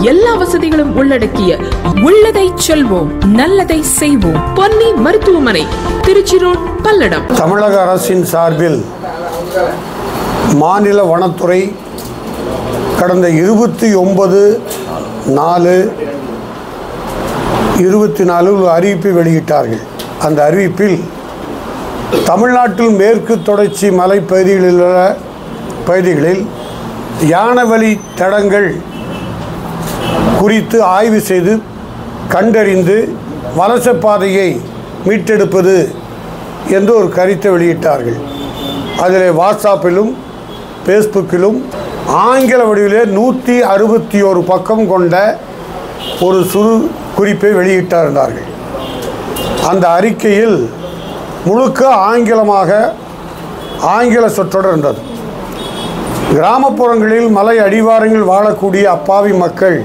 எல்லா வசதிகளும் உள்ளடக்கிய உள்ளதை செல்வோம் நல்லதை செய்வோம் பொன்னி மருத்துவமனை, திருச்சி ரோட், பல்லடம். தமிழக அரசின் சார்பில் மாநில வனத்துறை கடந்த 29/4/24 ஒரு அறிவிப்பை வெளியிட்டார்கள். அந்த அறிவிப்பில் தமிழ்நாட்டில் மேற்கு தொடர்ச்சி மலைப்பகுதிகளில் யானவழி தடங்கள் குறித்து ஆய்வு செய்து கண்டறிந்து வலசப்பாதையை மீட்டெடுப்பது என்று ஒரு கருத்தை வெளியிட்டார்கள். அதில் வாட்ஸ்அப்பிலும் ஃபேஸ்புக்கிலும் ஆங்கில வடிவிலே 161 பக்கம் கொண்ட ஒரு சுரு குறிப்பை வெளியிட்டிருந்தார்கள். அந்த அறிக்கையில் முழுக்க ஆங்கில சொற்றொடர் இருந்தது. கிராமப்புறங்களில் மலை அடிவாரங்களில் வாழக்கூடிய அப்பாவி மக்கள்,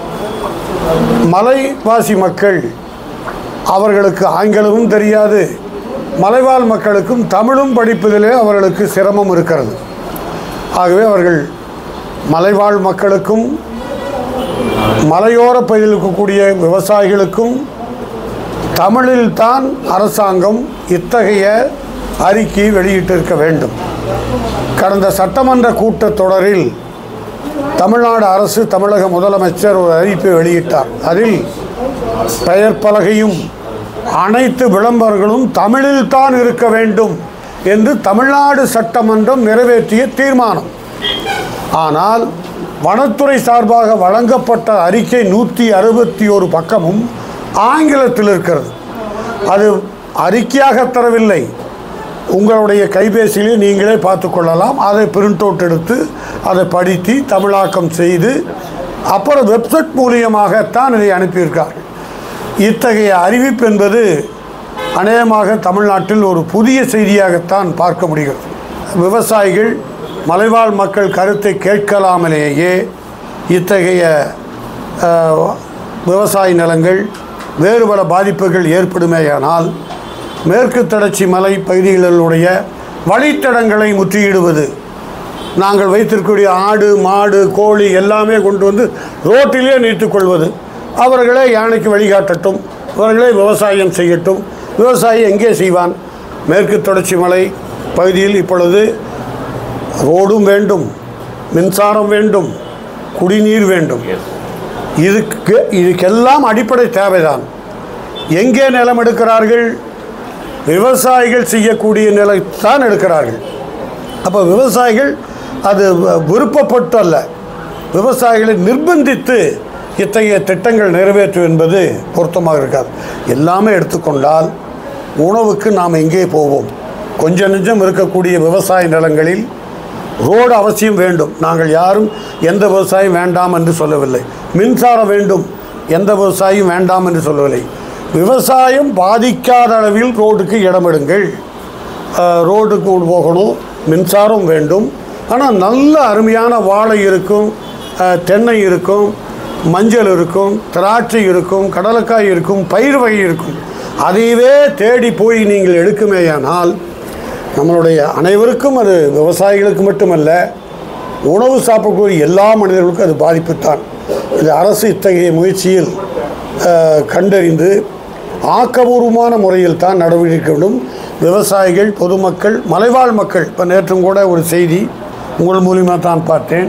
மலைவாசி மக்கள், அவர்களுக்கு ஆங்கிலமும் தெரியாது, மலைவாழ் மக்களுக்கும் தமிழும் படிப்பதிலே அவர்களுக்கு சிரமம் இருக்கிறது. ஆகவே அவர்கள் மலைவாழ் மக்களுக்கும் மலையோர பகுதியில் இருக்கக்கூடிய விவசாயிகளுக்கும் தமிழில்தான் அரசாங்கம் இத்தகைய அறிக்கை வெளியிட்டிருக்க வேண்டும். கடந்த சட்டமன்ற கூட்டத்தொடரில் தமிழ்நாடு அரசு, தமிழக முதலமைச்சர் ஒரு அறிவிப்பை வெளியிட்டார். அதில் பெயர் பலகையும் அனைத்து விளம்பரங்களும் தமிழில்தான் இருக்க வேண்டும் என்று தமிழ்நாடு சட்டமன்றம் நிறைவேற்றிய தீர்மானம். ஆனால் வனத்துறை சார்பாக வழங்கப்பட்ட அறிக்கை 161 பக்கமும் ஆங்கிலத்தில் இருக்கிறது. அது அறிக்கையாக தரவில்லை, உங்களுடைய கைபேசியிலே நீங்களே பார்த்து கொள்ளலாம். அதை பிரிண்ட் அவுட் எடுத்து அதை படித்து தமிழாக்கம் செய்து அப்புறம் வெப்சைட் மூலியமாகத்தான் இதை அனுப்பியிருக்கார்கள். இத்தகைய அறிவிப்பு என்பது அநேகமாக தமிழ்நாட்டில் ஒரு புதிய செய்தியாகத்தான் பார்க்க முடிகிறது. விவசாயிகள், மலைவாழ் மக்கள் கருத்தை கேட்கலாமலேயே இத்தகைய விவசாய நிலங்கள் வேறு பல பாதிப்புகள் ஏற்படுமேயானால் மேற்கு தொடர்ச்சி மலை பகுதிகளுடைய வழித்தடங்களை முற்றுகிடுவது, நாங்கள் வைத்திருக்கக்கூடிய ஆடு, மாடு, கோழி எல்லாமே கொண்டு வந்து ரோட்டிலே நிறுத்திக்கொள்வது, அவர்களே யானைக்கு வழிகாட்டட்டும், அவர்களே விவசாயம் செய்யட்டும். விவசாயி எங்கே செய்வான்? மேற்கு தொடர்ச்சி மலை பகுதியில் இப்பொழுது ரோடும் வேண்டும், மின்சாரம் வேண்டும், குடிநீர் வேண்டும். இதுக்கெல்லாம் அடிப்படை தேவைதான். எங்கே நிலம் எடுக்கிறார்கள்? விவசாயிகள் செய்யக்கூடிய நிலத்தான் எடுக்கிறார்கள். அப்போ விவசாயிகள் அது விருப்பப்பட்டு அல்ல, விவசாயிகளை நிர்பந்தித்து இத்தகைய திட்டங்கள் நிறைவேற்றும் என்பது பொருத்தமாக இருக்காது. எல்லாமே எடுத்துக்கொண்டால் உணவுக்கு நாம் எங்கே போவோம்? கொஞ்சம் நெஞ்சம் இருக்கக்கூடிய விவசாய நிலங்களில் ரோடு அவசியம் வேண்டும். நாங்கள் யாரும் எந்த விவசாயம் வேண்டாம் என்று சொல்லவில்லை. மின்சாரம் வேண்டும், எந்த விவசாயம் வேண்டாம் என்று சொல்லவில்லை. விவசாயம் பாதிக்காத அளவில் ரோடுக்கு இடமிடுங்கள். ரோடுக்கு போகணும், மின்சாரம் வேண்டும். ஆனால் நல்ல அருமையான வாழை இருக்கும், தென்னை இருக்கும், மஞ்சள் இருக்கும், திராட்சை இருக்கும், கடலக்காய் இருக்கும், பயிர் வகை இருக்கும். அதையவே தேடி போய் நீங்கள் எடுக்குமேயானால் நம்மளுடைய அனைவருக்கும், அது விவசாயிகளுக்கு மட்டுமல்ல, உணவு சாப்பிடக்கூடிய எல்லா மனிதர்களுக்கும் அது பாதிப்புத்தான். இந்த அரசு இத்தகைய முயற்சியில் கண்டறிந்து ஆக்கபூர்வமான முறையில் தான் நடவடிக்கை வேண்டும். விவசாயிகள், பொதுமக்கள், மலைவாழ் மக்கள், இப்போ நேற்றும் கூட ஒரு செய்தி உங்கள் மூலியமாக தான் பார்த்தேன்.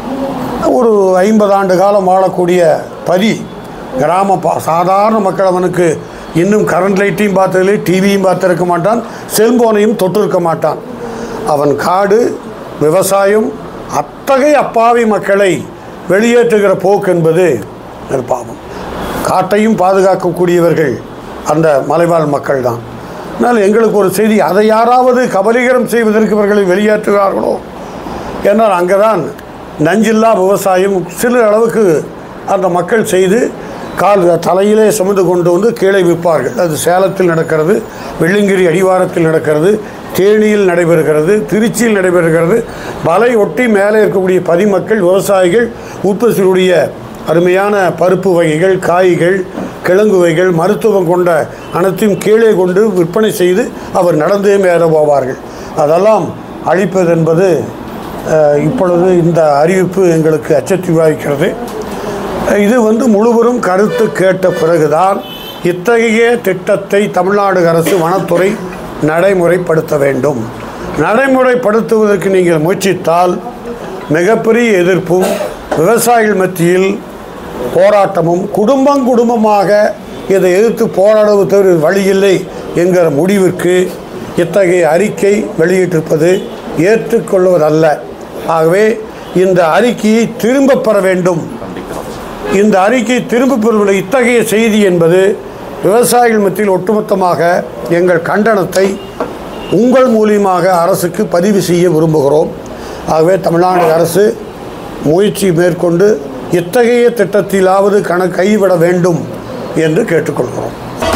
ஒரு 50 ஆண்டு காலம் வாழக்கூடிய பதி கிராம சாதாரண மக்கள், அவனுக்கு இன்னும் கரண்ட் லைட்டையும் பார்த்ததில்லை, டிவியும் பார்த்துருக்க மாட்டான், செல்போனையும் தொட்டிருக்க மாட்டான். அவன் காடு, விவசாயம், அத்தகைய அப்பாவி மக்களை வெளியேற்றுகிற போக்கு என்பது பாவம். காட்டையும் பாதுகாக்கக்கூடியவர்கள் அந்த மலைவாழ் மக்கள் தான். அதனால் எங்களுக்கு ஒரு செய்தி, அதை யாராவது கபலீகரம் செய்வதற்கு இவர்களை வெளியேற்றுகிறார்களோ என்றால் அங்கே தான் நஞ்சில்லா விவசாயம் சில அளவுக்கு அந்த மக்கள் செய்து தலையிலே சுமந்து கொண்டு வந்து கீழே விற்பார்கள். அது சேலத்தில் நடக்கிறது, வெள்ளிங்கிரி அடிவாரத்தில் நடக்கிறது, தேனியில் நடைபெறுகிறது, திருச்சியில் நடைபெறுகிறது. மலை ஒட்டி மேலே இருக்கக்கூடிய பதிமக்கள், விவசாயிகள் உற்பத்தியுடைய அருமையான பருப்பு வகைகள், காய்கள், கிழங்கு வகைகள், மருத்துவம் கொண்ட அனைத்தையும் கீழே கொண்டு விற்பனை செய்து அவர் நடந்தே மேலே போவார்கள். அதெல்லாம் அழிப்பது என்பது இப்பொழுது இந்த அறிவிப்பு எங்களுக்கு அச்சத்தை விவாதிக்கிறது. இது முழுவதும் கருத்து கேட்ட பிறகுதான் இத்தகைய திட்டத்தை தமிழ்நாடு அரசு வனத்துறை நடைமுறைப்படுத்த வேண்டும். நடைமுறைப்படுத்துவதற்கு நீங்கள் முயற்சித்தால் மிகப்பெரிய எதிர்ப்பும் விவசாயிகள் மத்தியில் போராட்டமும் குடும்பமாக இதை எதிர்த்து போராடுவது தவிர வழியில்லை என்கிற முடிவிற்கு இத்தகைய அறிக்கை வெளியிட்டிருப்பது ஏற்றுக்கொள்வதல்ல. ஆகவே இந்த அறிக்கையை திரும்ப பெற வேண்டும். இந்த அறிக்கை திரும்ப பெறுவதில்லை. இத்தகைய செய்தி என்பது விவசாயிகள் மத்தியில் ஒட்டுமொத்தமாக எங்கள் கண்டனத்தை உங்கள் மூலியமாக அரசுக்கு பதிவு செய்ய விரும்புகிறோம். ஆகவே தமிழ்நாடு அரசு முயற்சி மேற்கொண்டு இத்தகைய திட்டத்திலாவது கைவிட வேண்டும் என்று கேட்டுக்கொள்கிறோம்.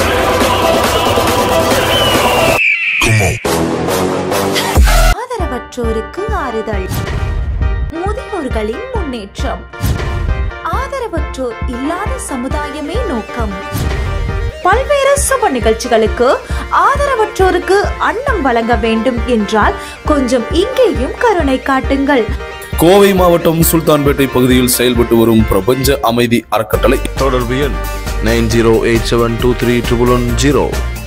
ஆதரவற்றோருக்கு ஆறுதல், முதியோர்களின் முன்னேற்றம், ஆதரவற்றோர் இல்லாத சமுதாயமே நோக்கம். பல்வேறு சுப நிகழ்ச்சிகளுக்கு ஆதரவற்றோருக்கு அன்னம் வழங்க வேண்டும் என்றால் கொஞ்சம் இங்கேயும் கருணை காட்டுங்கள். கோவை மாவட்டம் சுல்தான்பேட்டை பகுதியில் செயல்பட்டு வரும் பிரபஞ்ச அமைதி அறக்கட்டளை. தொடர்பு எண் 9087231110.